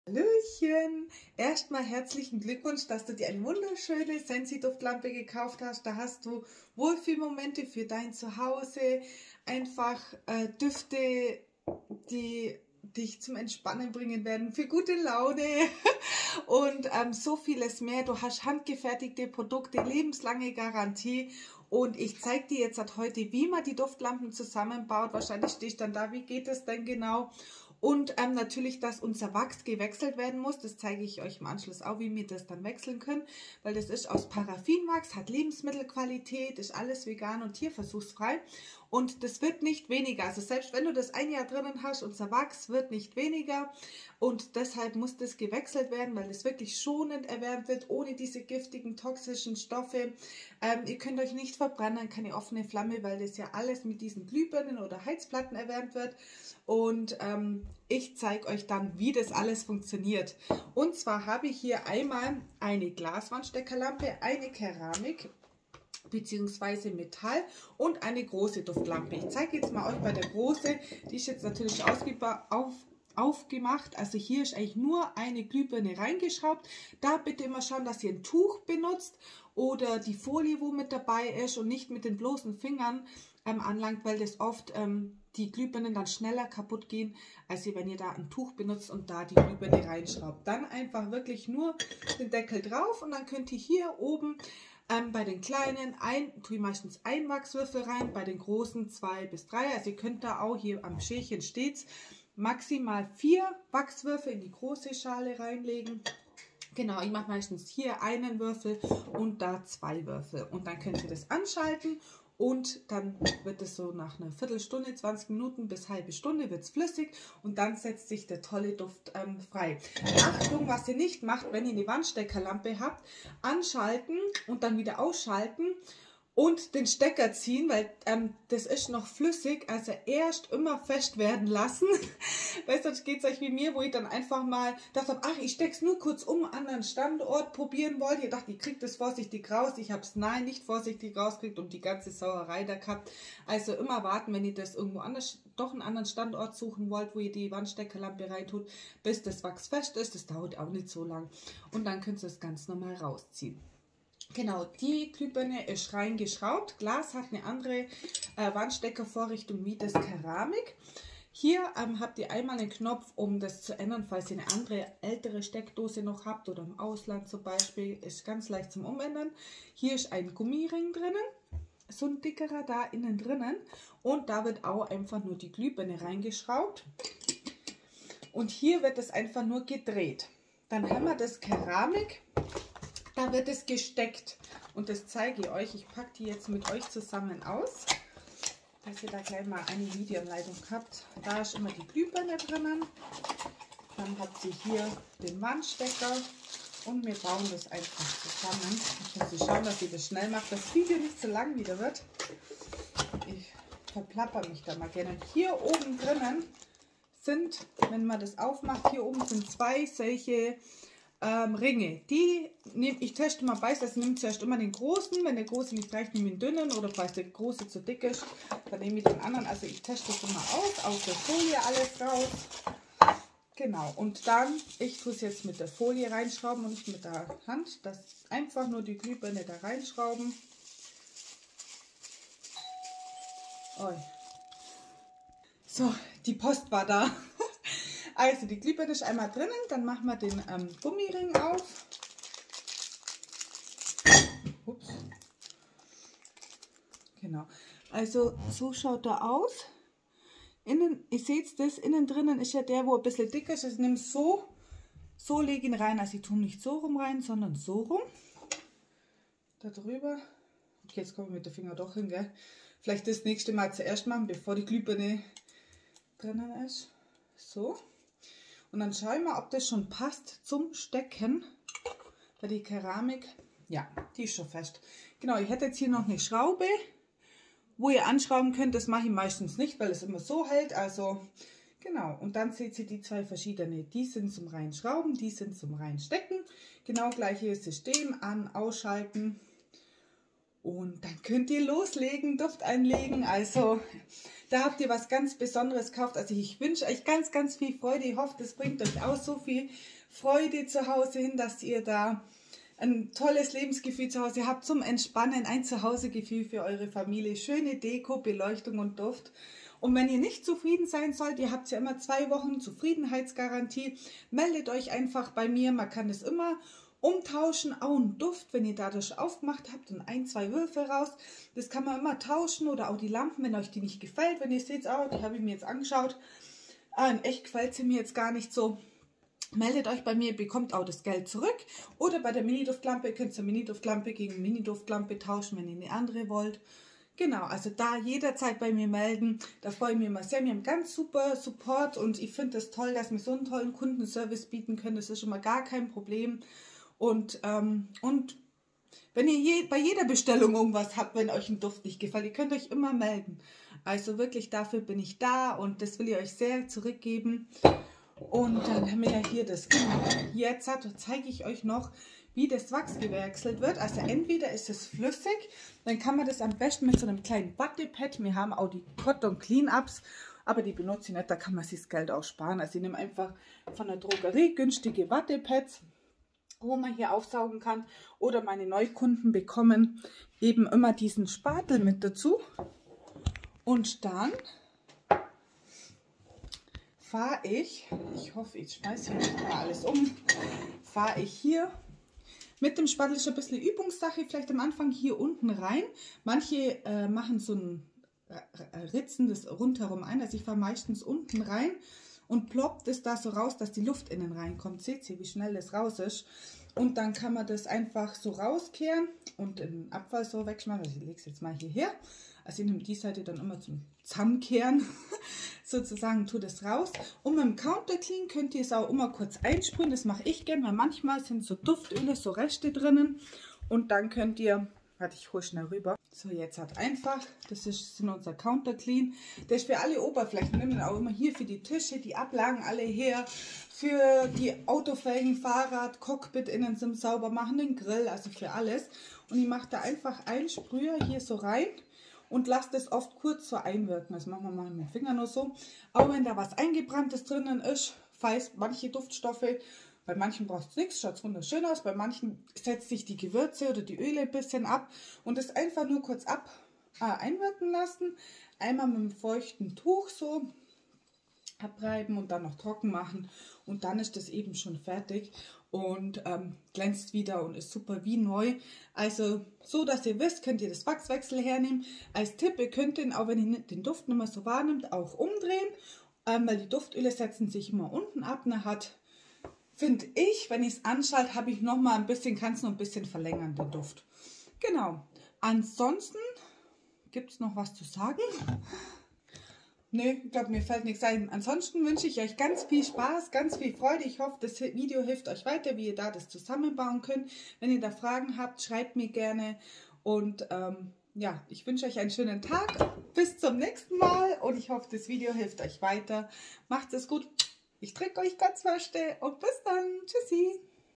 Hallöchen! Erstmal herzlichen Glückwunsch, dass du dir eine wunderschöne Sensi-Duftlampe gekauft hast. Da hast du Wohlfühlmomente für dein Zuhause, einfach Düfte, die dich zum Entspannen bringen werden, für gute Laune und so vieles mehr. Du hast handgefertigte Produkte, lebenslange Garantie. Und ich zeige dir jetzt heute, wie man die Duftlampen zusammenbaut. Wahrscheinlich stehst du dann da, wie geht das denn genau? Und natürlich, dass unser Wachs gewechselt werden muss. Das zeige ich euch im Anschluss auch, wie wir das dann wechseln können. Weil das ist aus Paraffinwachs, hat Lebensmittelqualität, ist alles vegan und tierversuchsfrei. Und das wird nicht weniger. Also selbst wenn du das ein Jahr drinnen hast, unser Wachs wird nicht weniger. Und deshalb muss das gewechselt werden, weil es wirklich schonend erwärmt wird, ohne diese giftigen, toxischen Stoffe. Ihr könnt euch nicht verbrennen, keine offene Flamme, weil das ja alles mit diesen Glühbirnen oder Heizplatten erwärmt wird. Und ich zeige euch dann, wie das alles funktioniert. Und zwar habe ich hier einmal eine Glaswandsteckerlampe, eine Keramik bzw. Metall und eine große Duftlampe. Ich zeige jetzt mal euch bei der großen, die ist jetzt natürlich aufgemacht. Also hier ist eigentlich nur eine Glühbirne reingeschraubt. Da bitte immer schauen, dass ihr ein Tuch benutzt oder die Folie, wo mit dabei ist und nicht mit den bloßen Fingern anlangt, weil das oft die Glühbirnen dann schneller kaputt gehen, als wenn ihr da ein Tuch benutzt und da die Glühbirne reinschraubt. Dann einfach wirklich nur den Deckel drauf und dann könnt ihr hier oben bei den kleinen tue ich meistens einen Wachswürfel rein, bei den großen 2 bis 3. Also ihr könnt da auch, hier am Schälchen steht es, maximal 4 Wachswürfel in die große Schale reinlegen. Genau, ich mache meistens hier einen Würfel und da 2 Würfel. Und dann könnt ihr das anschalten und dann wird es so nach einer Viertelstunde, 20 Minuten bis halbe Stunde wird es flüssig und dann setzt sich der tolle Duft frei. Achtung, was ihr nicht macht, wenn ihr eine Wandsteckerlampe habt, anschalten und dann wieder ausschalten und den Stecker ziehen, weil das ist noch flüssig, also erst immer fest werden lassen, weil sonst geht es euch wie mir, wo ich dann einfach mal dachte, ach, ich stecke es nur kurz um, anderen Standort probieren wollte. Ich dachte, ich kriege das vorsichtig raus, ich habe es nicht vorsichtig rausgekriegt und die ganze Sauerei da gehabt. Also immer warten, wenn ihr das irgendwo anders, doch einen anderen Standort suchen wollt, wo ihr die Wandsteckerlampe reintut, bis das Wachs fest ist. Das dauert auch nicht so lang und dann könnt ihr es ganz normal rausziehen. Genau, die Glühbirne ist reingeschraubt. Glas hat eine andere Wandsteckervorrichtung wie das Keramik. Hier habt ihr einmal einen Knopf, um das zu ändern, falls ihr eine andere ältere Steckdose noch habt oder im Ausland zum Beispiel. Ist ganz leicht zum Umändern. Hier ist ein Gummiring drinnen, so ein dickerer da innen drinnen. Und da wird auch einfach nur die Glühbirne reingeschraubt. Und hier wird es einfach nur gedreht. Dann haben wir das Keramik. Da wird es gesteckt und das zeige ich euch. Ich packe die jetzt mit euch zusammen aus, dass ihr da gleich mal eine Videoanleitung habt. Da ist immer die Glühbirne drinnen. Dann habt ihr hier den Wandstecker und wir bauen das einfach zusammen. Ich muss schauen, dass ihr das schnell macht, dass das Video nicht so lang wieder wird. Ich verplapper mich da mal gerne. Hier oben drinnen sind, wenn man das aufmacht, hier oben sind 2 solche Ringe. Die nehme ich, teste mal beides, also nehme zuerst immer den großen, wenn der große nicht reicht, nehme ich den dünnen oder falls der große zu dick ist, dann nehme ich den anderen. Also ich teste das immer aus der Folie alles raus. Genau, und dann, ich tue es jetzt mit der Folie reinschrauben und nicht mit der Hand, das einfach nur die Glühbirne da reinschrauben. Oi. So, die Post war da. Also die Glühbirne ist einmal drinnen, dann machen wir den Gummiring auf. Ups. Genau, also so schaut er aus. Innen, ihr seht das, innen drinnen ist ja der, wo ein bisschen dicker ist. Also nehme so lege ihn rein. Also ich tue nicht so rum rein, sondern so rum. Da drüber. Okay, jetzt komme ich mit dem Finger doch hin, gell? Vielleicht das nächste Mal zuerst machen, bevor die Glühbirne drinnen ist. So. Und dann schaue ich mal, ob das schon passt zum Stecken. Weil die Keramik, ja, die ist schon fest. Genau, ich hätte jetzt hier noch eine Schraube, wo ihr anschrauben könnt. Das mache ich meistens nicht, weil es immer so hält. Also, genau. Und dann seht ihr die 2 verschiedene. Die sind zum Reinschrauben, die sind zum Reinstecken. Genau gleiches System. An, ausschalten. Und dann könnt ihr loslegen, Duft einlegen. Also da habt ihr was ganz Besonderes gekauft. Also ich wünsche euch ganz, ganz viel Freude. Ich hoffe, das bringt euch auch so viel Freude zu Hause hin, dass ihr da ein tolles Lebensgefühl zu Hause habt zum Entspannen, ein Zuhausegefühl für eure Familie, schöne Deko, Beleuchtung und Duft. Und wenn ihr nicht zufrieden sein sollt, ihr habt ja immer 2 Wochen Zufriedenheitsgarantie, meldet euch einfach bei mir. Man kann es immer umtauschen, auch einen Duft, wenn ihr dadurch aufgemacht habt und 1, 2 Würfel raus. Das kann man immer tauschen oder auch die Lampen, wenn euch die nicht gefällt. Wenn ihr seht, oh, die habe ich mir jetzt angeschaut. In echt gefällt sie mir jetzt gar nicht so. Meldet euch bei mir, bekommt auch das Geld zurück. Oder bei der Mini-Duftlampe könnt ihr eine Mini-Duftlampe gegen eine Mini-Duftlampe tauschen, wenn ihr eine andere wollt. Genau, also da jederzeit bei mir melden. Da freue ich mich immer sehr. Wir haben ganz super Support und ich finde es toll, dass wir so einen tollen Kundenservice bieten können. Das ist schon mal gar kein Problem. Und wenn ihr bei jeder Bestellung irgendwas habt, wenn euch ein Duft nicht gefällt, ihr könnt euch immer melden. Also wirklich, dafür bin ich da und das will ich euch sehr zurückgeben. Und dann haben wir ja hier das. Jetzt zeige ich euch noch, wie das Wachs gewechselt wird. Also entweder ist es flüssig, dann kann man das am besten mit so einem kleinen Wattepad. Wir haben auch die Cotton Clean-Ups, aber die benutze ich nicht, da kann man sich das Geld auch sparen. Also ich nehme einfach von der Drogerie günstige Wattepads, wo man hier aufsaugen kann. Oder meine Neukunden bekommen eben immer diesen Spatel mit dazu. Und dann fahre ich hoffe, ich schmeiße hier nicht mal alles um, fahre ich hier mit dem Spatel, ist ein bisschen Übungssache, vielleicht am Anfang hier unten rein. Manche machen so ein Ritzen das rundherum ein, also ich fahre meistens unten rein und ploppt es da so raus, dass die Luft innen reinkommt. Seht ihr, wie schnell das raus ist? Und dann kann man das einfach so rauskehren und den Abfall so wegschmeißen. Also ich lege es jetzt mal hierher. Also ich nehme die Seite dann immer zum Zusammenkehren, sozusagen, tue das raus. Und mit dem Counter Clean könnt ihr es auch immer kurz einsprühen, das mache ich gerne, weil manchmal sind so Duftöle, so Reste drinnen. Und dann könnt ihr, warte, ich hole schnell rüber. So, jetzt hat einfach, das sind unser Counter Clean. Der ist für alle Oberflächen, nehmen wir auch immer hier für die Tische, die Ablagen alle her. Für die Autofelgen, Fahrrad, Cockpit innen zum sauber machen, den Grill, also für alles. Und ich mache da einfach einen Sprüher hier so rein und lasse das oft kurz so einwirken. Das machen wir mal mit dem Finger nur so. Auch wenn da was Eingebranntes drinnen ist, falls manche Duftstoffe, bei manchen braucht es nichts, schaut es wunderschön aus, bei manchen setzt sich die Gewürze oder die Öle ein bisschen ab und das einfach nur kurz einwirken lassen. Einmal mit einem feuchten Tuch so abreiben und dann noch trocken machen und dann ist das eben schon fertig und glänzt wieder und ist super wie neu. Also so, dass ihr wisst, könnt ihr das Wachswechsel hernehmen. Als Tipp, ihr könnt den, auch wenn ihr den Duft nicht mehr so wahrnimmt, auch umdrehen, weil die Duftöle setzen sich immer unten ab. Finde ich, wenn ich es anschalte, habe ich noch mal ein bisschen, kann es noch ein bisschen verlängern, den Duft. Genau. Ansonsten gibt es noch was zu sagen. Ne, ich glaube, mir fällt nichts ein. Ansonsten wünsche ich euch ganz viel Spaß, ganz viel Freude. Ich hoffe, das Video hilft euch weiter, wie ihr da das zusammenbauen könnt. Wenn ihr da Fragen habt, schreibt mir gerne. Und ja, ich wünsche euch einen schönen Tag. Bis zum nächsten Mal. Und ich hoffe, das Video hilft euch weiter. Macht es gut. Ich drücke euch ganz fest und bis dann. Tschüssi.